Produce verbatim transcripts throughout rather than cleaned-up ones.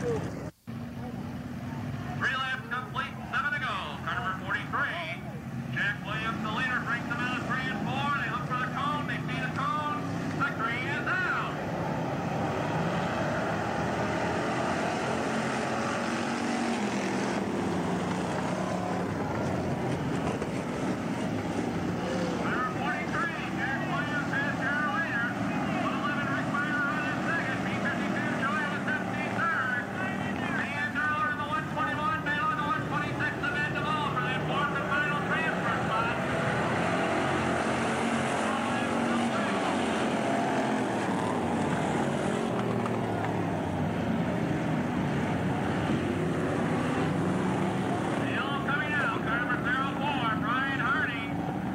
Three laps complete, seven to go. Car number forty-three. Jack Williams, the leader, brings them out of three and four. They look for the cone. They see the cone. The green is out. Number forty-three, Jack Williams has your leader. one eleven, Rick Meyer on his second. B fifty-two, Joey with seventeen third. Dan Darler in the one twenty-one. Bale in the one twenty-six. The bend of all for that fourth and final transfer spot. The yellow coming out. Car number zero four, Brian Harding.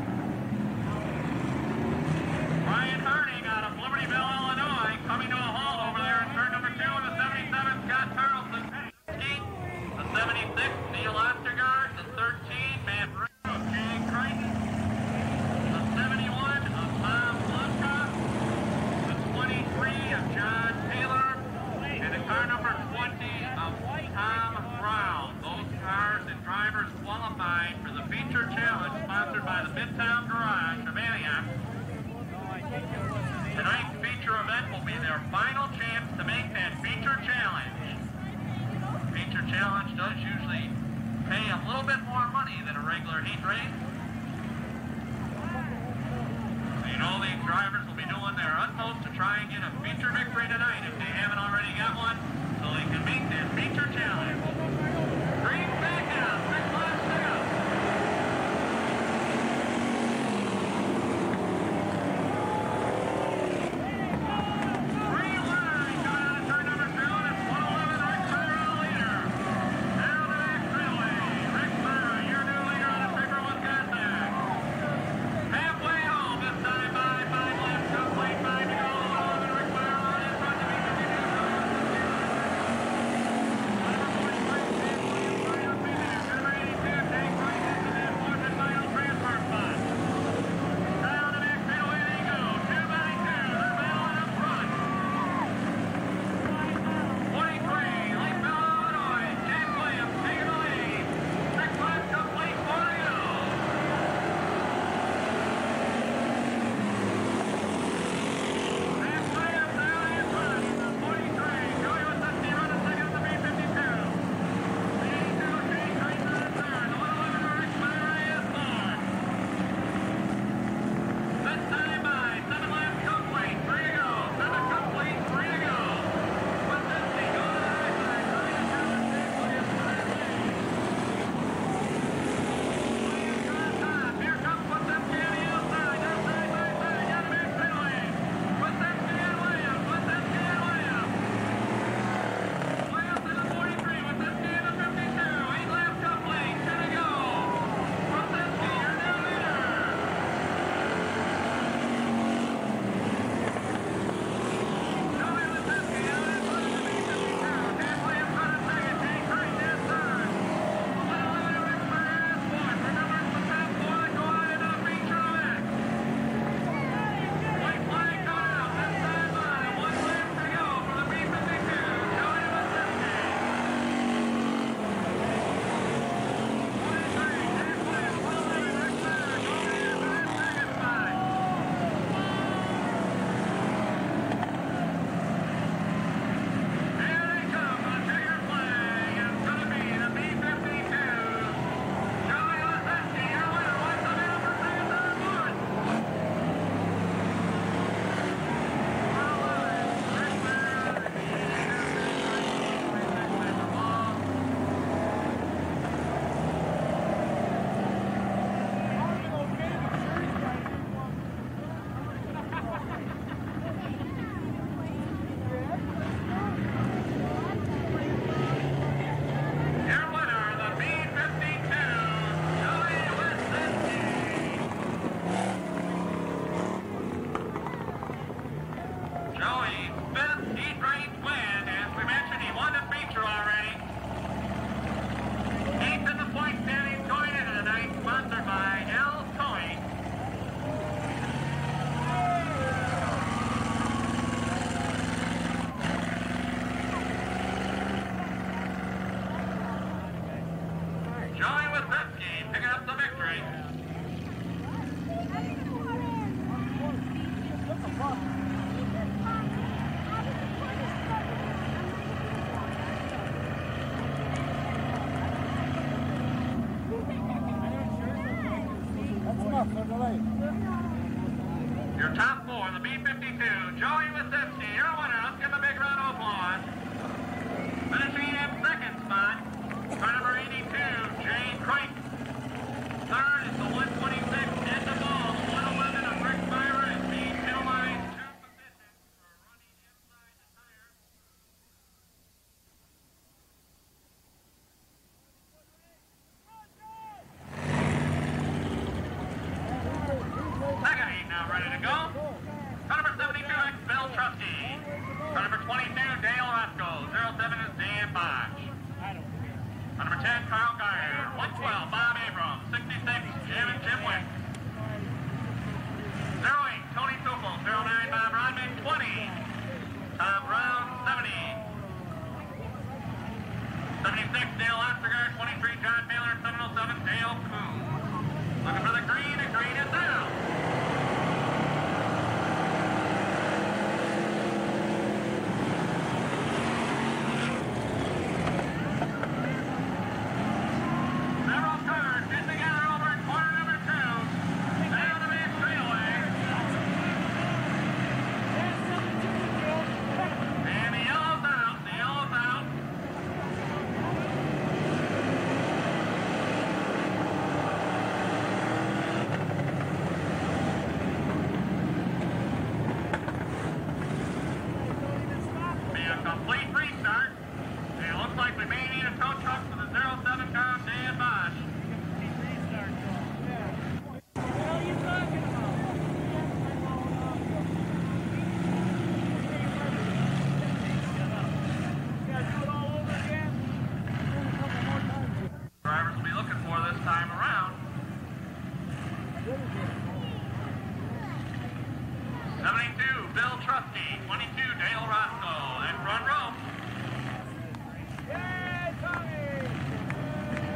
Brian Harding out of Libertyville, Illinois, coming to a halt over there in turn number two with the seventy-seven, Scott Carlson. The seventy-six, Neil Ostergaard. The thirteen, Matt Ritter of Jay Crichton. The seventy-one of Bob Lunka. The twenty-three of John Taylor. And the car number twenty of Tom Brown. Those cars and drivers qualified for the feature challenge sponsored by the Midtown Garage of Antioch. Tonight's feature event will be their final chance to make that feature challenge. Feature challenge does usually pay a little bit more money than a regular heat race. So you know these drivers will be doing their utmost to try and get a feature victory tonight if they haven't already got one, so they can make that feature challenge. Green back out, six laps to go. Green line coming out of turn number two, and it's one eleven, Rick Meyer the leader. Down the back straightaway, Rick Meyer, your new leader on the paper with Wisconsin. Halfway home, this time by five laps complete, five to go. Rick Meyer on in front of me, fifty-two. Roscoe. zero seven is Dan Bosch. Number ten, Carl Geyer. one twelve, Bob Abrams. sixty-six, Jim and Jim Wick. zero eight, Tony Tupel. zero nine, Bob Rodman. twenty, Tom Brown. seventy. seventy-six, Dale Ostergaard. twenty-three, John Taylor. seven oh seven, Dale Kuhn. Looking for the green, and green is out. Complete restart. It looks like we may need a tow truck for the zero seven car of Dan Bosch. What are you talking about? You gotta do it all over again? Drivers will be looking for this time around. seventy-two, Bill Trusty. twenty-two, Dale Roscoe. And front row. Yay, Tommy!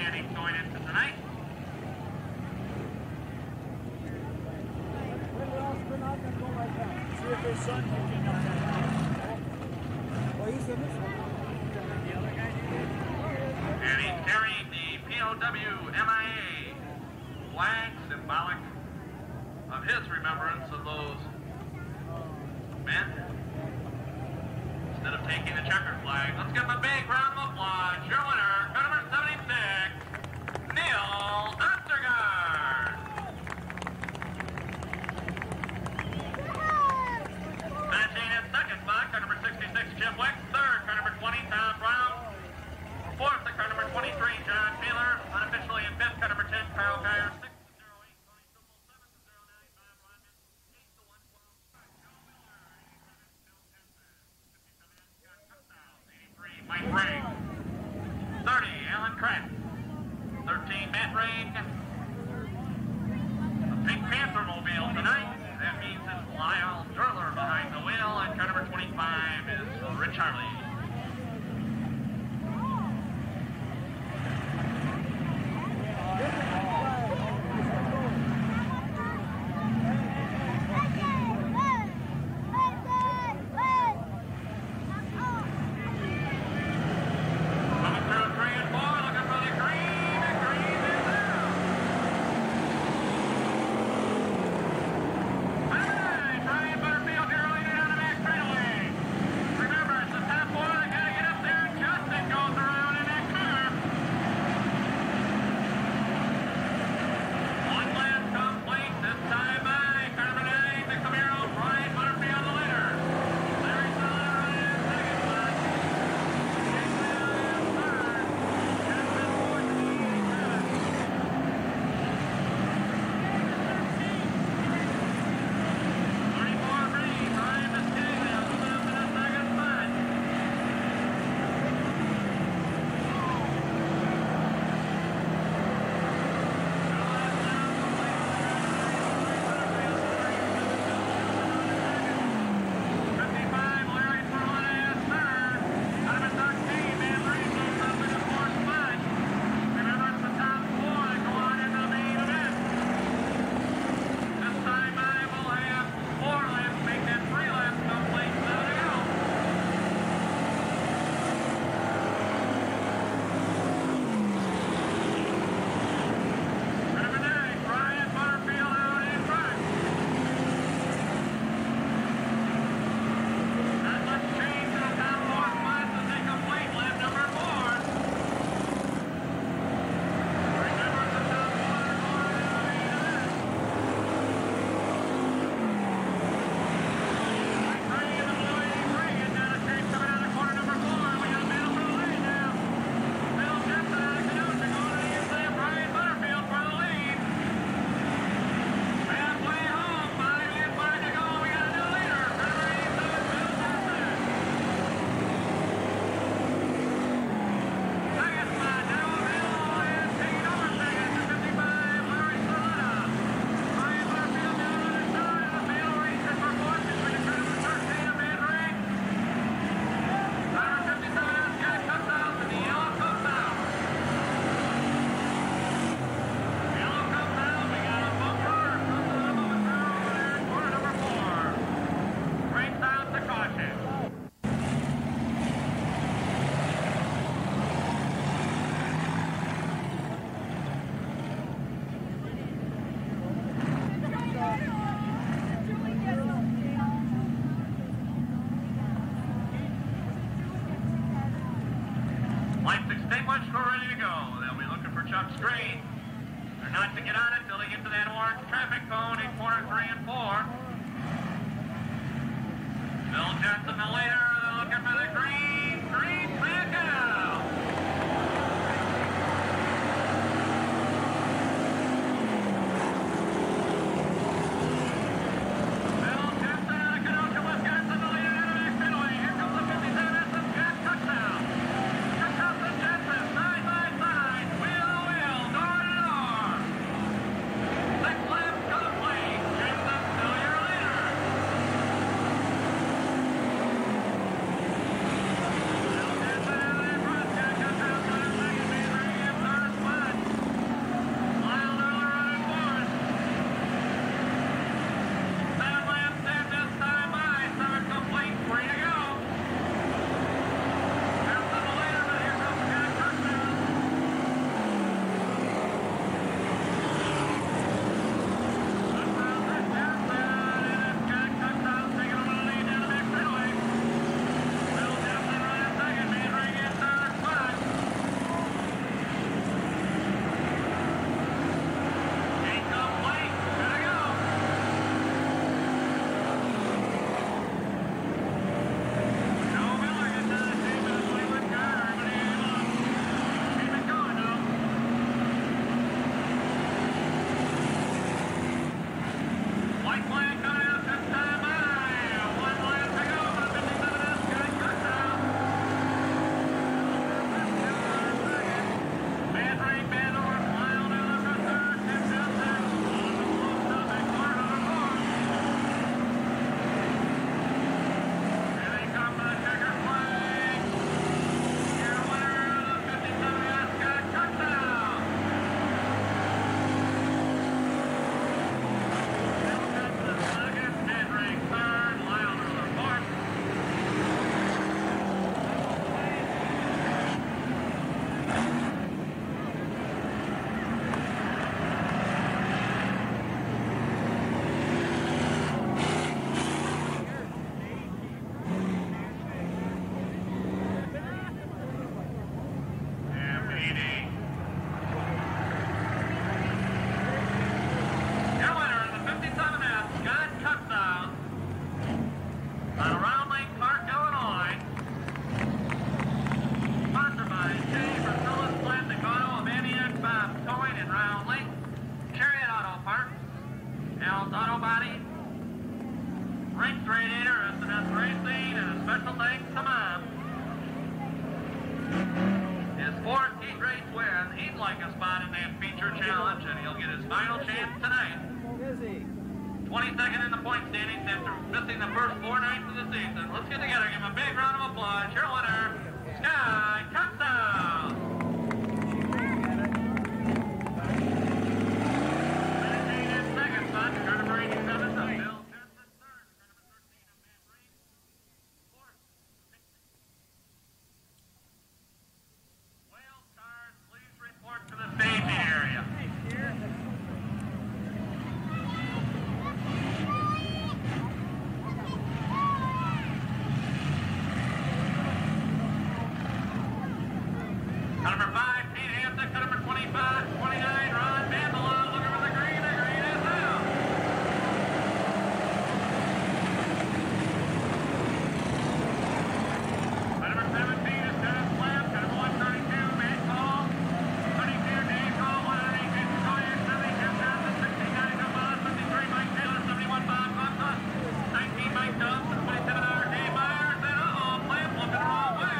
standings going into tonight. See if his son can get well, he's in this one. The other guy did. And he's carrying the P O W M I A flag, symbolic of his remembrance of those men. Instead of taking the checkered flag, let's give him a big round of applause. Your winner, car number seventy-six, Neil Ostergaard. Finishing in second spot, car number sixty-six, Jim Wick. Third, car number twenty, Tom Brown. Fourth, the car number twenty-three, John Taylor. Unofficially in fifth, car number ten, Carl Geyer. Sixth to zero eight, Tony Stumble. Seventh to zero nine, Bob Rondon. Eighth to one twelve, Joe Miller. eighty-seven, Bill Kempman. fifty-seven, Scott Cuptown. eighty-three, Mike Ray. thirty, Alan Kraft. thirteen, Matt Rain. The Pink Panther mobile tonight. That means it's Lyle Durler behind the wheel, and car number twenty-five is Rich Harley. Coming through three and four, looking for the green, and green is out. Hey, Brian Butterfield, you're leading on the back straightaway. Remember, it's the top four that gotta get up there. Justin goes around in that car. One last complete, this time by car number nine, the Camaro, Brian Butterfield, the leader. Larry Sullivan running in second spot. Jake Leon in third. Justin fourteen, eighty-seven. thirty-four green, Brian Biscaglia moving up to the second spot. fifty-five, Larry Ferlina is third. Number thirteen, Dan Reed moves up in the fourth spot. Remember, it's the top four that go on into the main event. This time I will have four laps, make that three laps complete, seven to go. Number nine, Brian Butterfield out in front. Not much change in the top four spots as they complete lap number four. Remember, the top four are going into the main event. Three in the blue eighty-three, and down the chase coming out of corner number four. We got a battle for the lead now. Bill Jensen out of Kenosha going to the inside of Brian Butterfield for the lead. Halfway home, five and five to go. We got a new leader. Number eighty-seven, Bill Jensen. Second spot now available and taking over second to fifty-five, Larry Solana. Brian Butterfield down on his side of the field, races for fourth between the number thirteen of Van Ryn. Number fifty-seven, Scott Cuptown and the yellow Cuptown. Yellow Cuptown, we got a bumper. Something I'm moving through over there in corner number four. Breaks out the caution. Lights extinguished, we're ready to go. They'll be looking for Chuck Screen. They're not to get on it till they get to that orange traffic cone in corner three and four. Bill Jensen, the leader, they're looking for the green. Green back out. Bill Jensen out of Kenosha, Wisconsin, the leader out of the straightaway. Here comes the fifty-seven, that's the Scott Cuptown. Here comes the Jensen, side by side, wheel to wheel, door to door. Six laps complete. Jensen still your leader. Out of Round Lake Park, Illinois. Sponsored by Shea Priscilla's Plastic Auto of Antioch, Bob Towing in Round Lake. Chariot Auto Parts. Al's Auto Body. Rinks Radiator, S and S Racing, and a special thanks to Mom. His fourth heat race win. He'd like a spot in that feature challenge, and he'll get his final chance tonight. twenty-second in the point standings after missing the first four nights of the season. Let's get together, give him a big round of applause. Your winner, Sky Cutsout. Finishing in second spot, turn number eighty-seven, the Bill Jensen third, turn number thirteen of Matt Reed, fourth. Whale cars, please report to the staging area. Number five, Pete Hansen. Number twenty-five, twenty-nine, Ron Vandela. Looking for the green. The green is out. Number seventeen is Dennis Lamb. Number one thirty-two, Matt Call. thirty-two, Dave Call. one eighty-six, Sawyer. seventy-two, Johnson. sixty-nine, Joe Boss. fifty-three, Mike Taylor. seventy-one, Bob Buckler. nineteen, Mike Dubs. twenty-seven, R. Dave Myers. And uh-oh, Lamb looking the wrong way.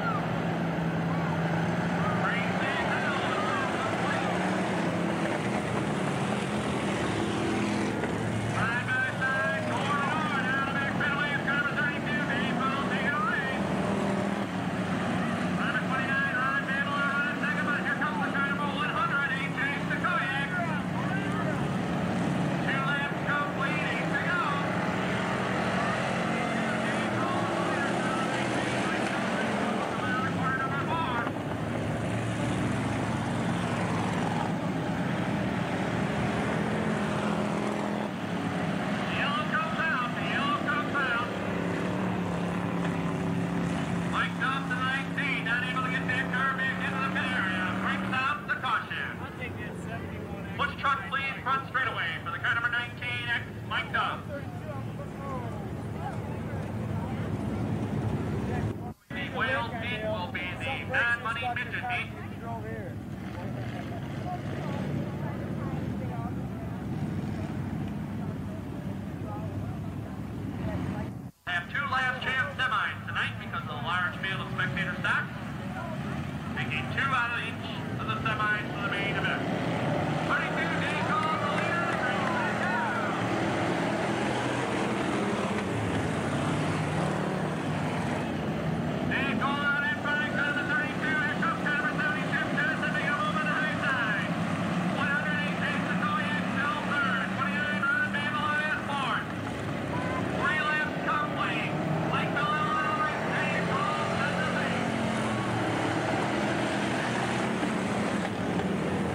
Have two last chance semis tonight because of the large field of spectator stock. Taking two out of each of the semis for the main event. thirty-two, Dave Call, the leader. Dave Call out in front of number thirty-two. Here comes number seventy-two. Tennyson making a move on the high side. one oh eight, James Sakoyak still third. twenty-nine, Ron Vandela is fourth. Three laps complete. Lakeville, Illinois, Dave Call to the lead.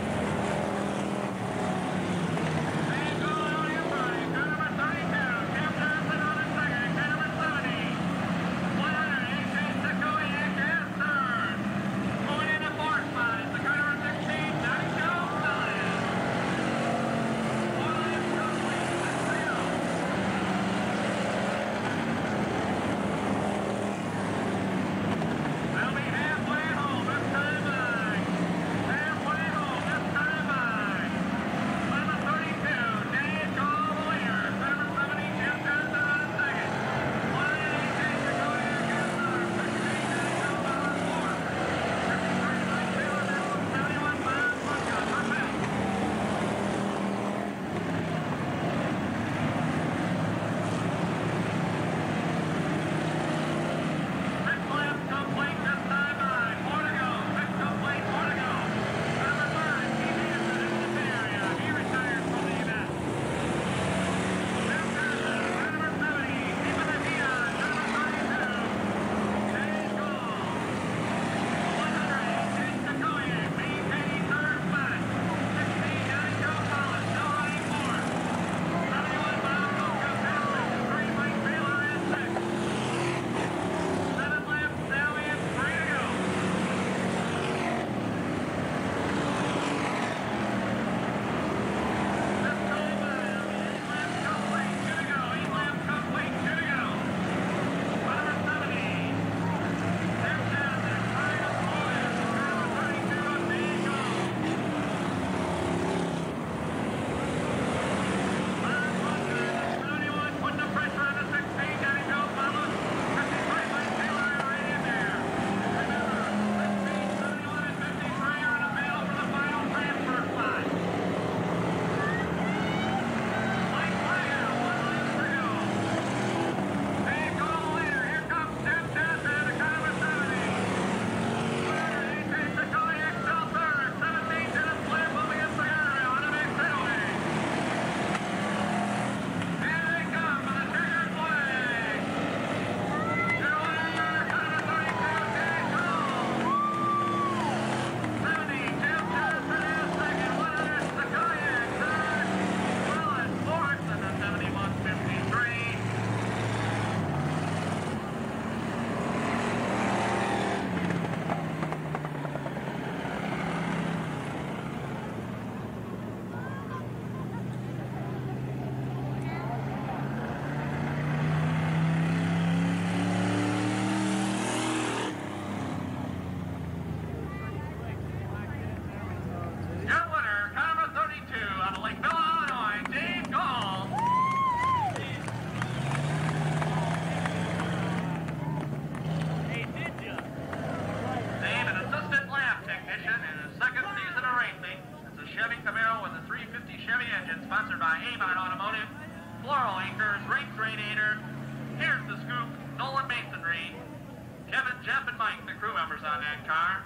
by Avon Automotive, Floral Acres, Race Radiator, Here's the Scoop, Nolan Masonry, Kevin, Jeff, and Mike, the crew members on that car.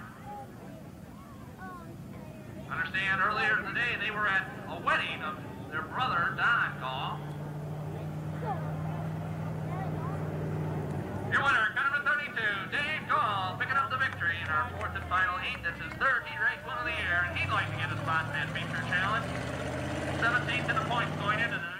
Understand earlier today they were at a wedding of their brother, Don Gall. Your winner, car number thirty-two, Dave Gall, picking up the victory in our fourth and final heat. This is third heat race one of the year, and he'd like to get a spot in that feature challenge. seventeenth in the points going into the